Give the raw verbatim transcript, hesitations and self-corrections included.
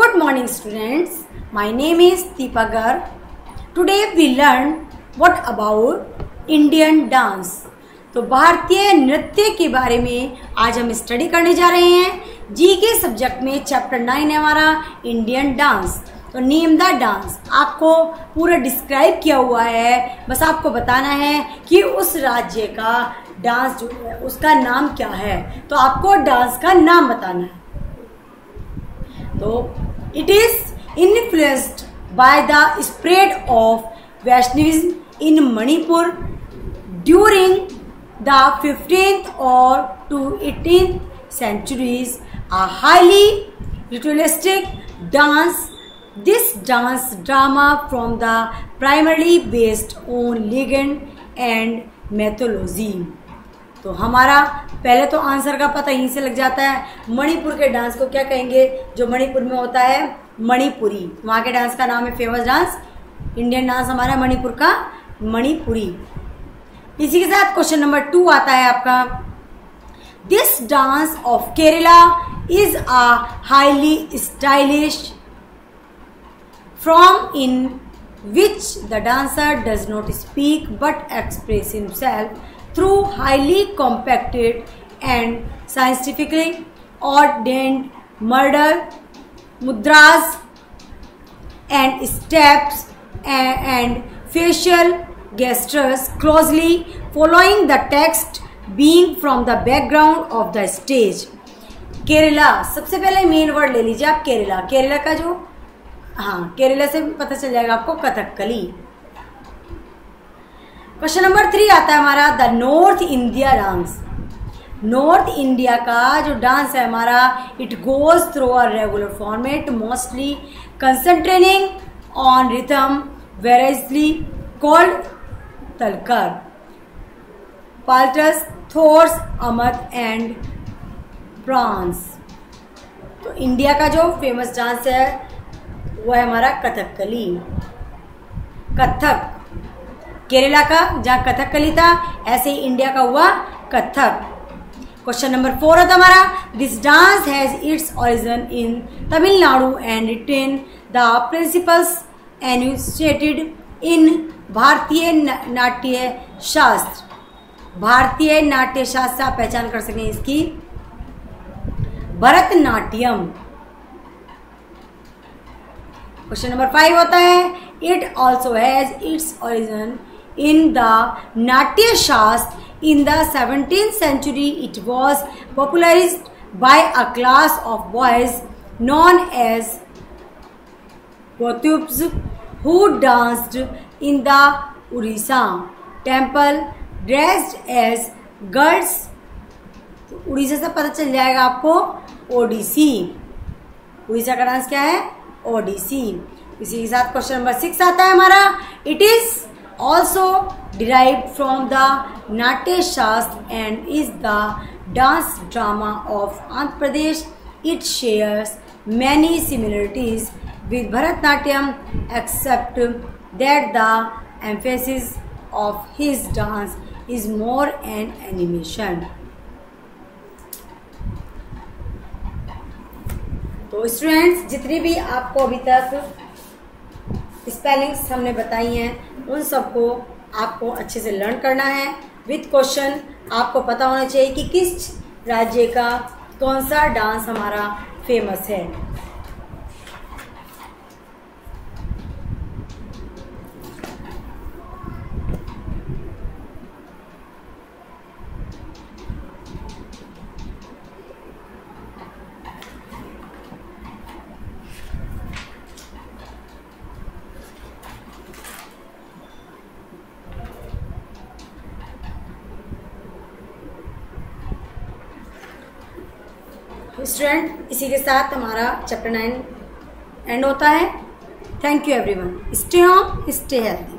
Good morning students, my name is Deepa Garg. Today we learn what about Indian dance. तो भारतीय नृत्य के बारे में आज हम स्टडी करने जा रहे हैं। जी के सब्जेक्ट में चैप्टर नाइन है हमारा इंडियन डांस। तो नेम द डांस आपको पूरा डिस्क्राइब किया हुआ है, बस आपको बताना है कि उस राज्य का डांस जो है उसका नाम क्या है। तो आपको डांस का नाम बताना है। तो it is influenced by the spread of Vaishnavism in Manipur during the fifteenth और to eighteenth centuries, a highly ritualistic dance. This dance drama from the primarily based on legend and mythology. तो हमारा पहले तो आंसर का पता यहीं से लग जाता है। मणिपुर के डांस को क्या कहेंगे? जो मणिपुर में होता है मणिपुरी, वहाँ के डांस का नाम है फेमस डांस। इंडियन डांस हमारा मणिपुर का मणिपुरी। इसी के साथ क्वेश्चन नंबर टू आता है आपका। This dance of Kerala is a highly stylish from in which the dancer does not speak but express himself through highly compacted and scientifically ordained murder mudras and steps and, and facial gestures closely following the text being from the background of the stage. Kerala, सबसे पहले main word ले लीजिए आप केरला। केरला का जो हाँ केरला से पता चल जाएगा आपको कथकली। क्वेश्चन नंबर थ्री आता है हमारा the north India dance. North India का जो डांस है हमारा, it goes through a regular format mostly concentrating on rhythm variously called tatkar paltas todas amad and parans. तो इंडिया का जो फेमस डांस है वो है हमारा कथकली, कथक। केरला का जहाँ कथकली था, ऐसे ही इंडिया का हुआ कथक। क्वेश्चन नंबर फोर है हमारा this dance has its origin in Tamil Nadu and retain the principles enunciated in Bharatiya Natya शास्त्र। भारतीय नाट्य शास्त्र से आप पहचान कर सकें इसकी भरतनाट्यम। क्वेश्चन नंबर फाइव होता है it also has its origin in the Natya Shastra in the seventeenth century. It was popularized by a class of boys known as Kautubs who danced in the Orissa temple dressed as girls. Orissa से पता चल जाएगा आपको ओडिसी। उड़ीसा का dance क्या है? ओडिसी। इसी के साथ क्वेश्चन नंबर सिक्स आता है हमारा it is also derived from the Natya Shastra and is the dance drama of Andhra Pradesh. It shares many similarities with Bharatanatyam except that the emphasis of his dance is more an animation. तो students जितनी भी आपको अभी तक spellings हमने बताई हैं उन सबको आपको अच्छे से लर्न करना है विद क्वेश्चन। आपको पता होना चाहिए कि किस राज्य का कौन सा डांस हमारा फेमस है। स्टूडेंट इसी के साथ हमारा चैप्टर नाइन एंड होता है। Thank you everyone. Stay home, stay healthy.